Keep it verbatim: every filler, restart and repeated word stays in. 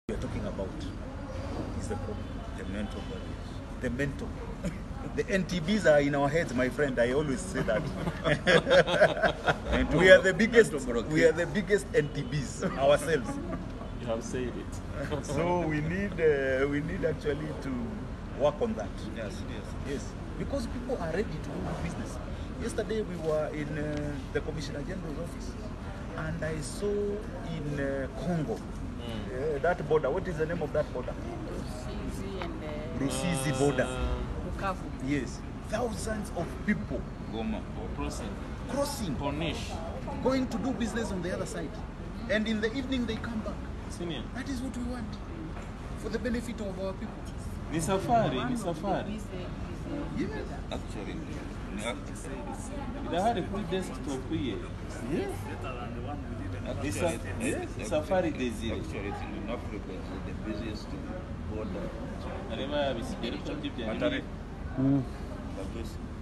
we are talking about is the problem. The mental barriers. The mental. The N T Bs are in our heads, my friend. I always say that. we are the biggest. We are the biggest N T Bs ourselves. You have said it. So we need uh, we need actually to work on that. Yes, yes, yes. Because people are ready to do business. Yesterday we were in uh, the Commissioner General's office, and I saw in uh, Congo mm. uh, that border. What is the name of that border? Rusizi and uh, Rusizi border. Bukavu. Yes, thousands of people Goma. Crossing. Crossing. Cornish. Going to do business on the other side, and in the evening they come back. Senior. That is what we want for the benefit of our people. Ni safari, ni safari. Yes. Actually, they had a good desktop here. Yes. It's a, yes. Safari Desire. Actually, in Africa, it's the busiest border. I remember I was very Mm.